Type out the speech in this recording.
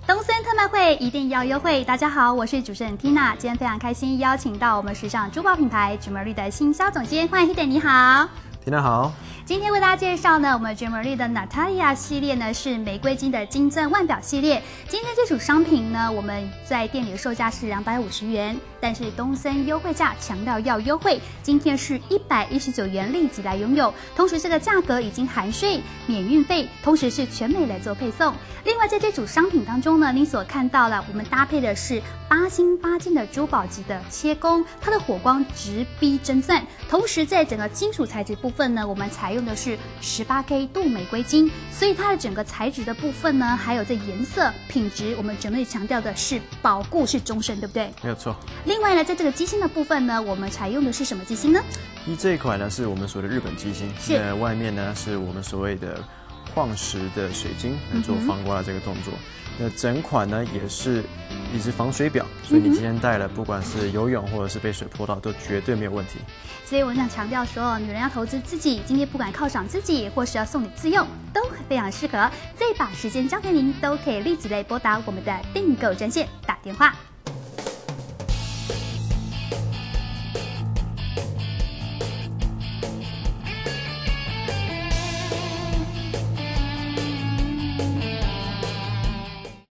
东森特卖会一定要优惠！大家好，我是主持人 Tina， 今天非常开心邀请到我们时尚珠宝品牌 Jewelry 的行销总监，欢迎 Hiden， 你好。 Tina 好。 今天为大家介绍呢，我们 Jewelry 的 Natalia 系列呢是玫瑰金的金钻腕表系列。今天这组商品呢，我们在店里的售价是250元，但是东森优惠价强调要优惠，今天是119元立即来拥有。同时这个价格已经含税、免运费，同时是全美来做配送。另外在这组商品当中呢，您所看到了，我们搭配的是8星8金的珠宝级的切工，它的火光直逼真钻。同时在整个金属材质部分呢，我们采用的是18K 镀玫瑰金，所以它的整个材质的部分呢，还有这颜色品质，我们Jewelry强调的是保固是终身，对不对？ 没有错。 另外呢，在这个机芯的部分呢，我们采用的是什么机芯呢？ 这一款呢是我们所谓的日本机芯，那外面呢是我们所谓的矿石的水晶来做防刮的这个动作。那整款呢也是一只防水表，所以你今天戴了，不管是游泳或者是被水泼到，都绝对没有问题。 所以我想强调说，女人要投资自己，今天不管犒赏自己，或是要送你自用，都非常适合。这把时间交给您，都可以立即来拨打我们的订购专线打电话。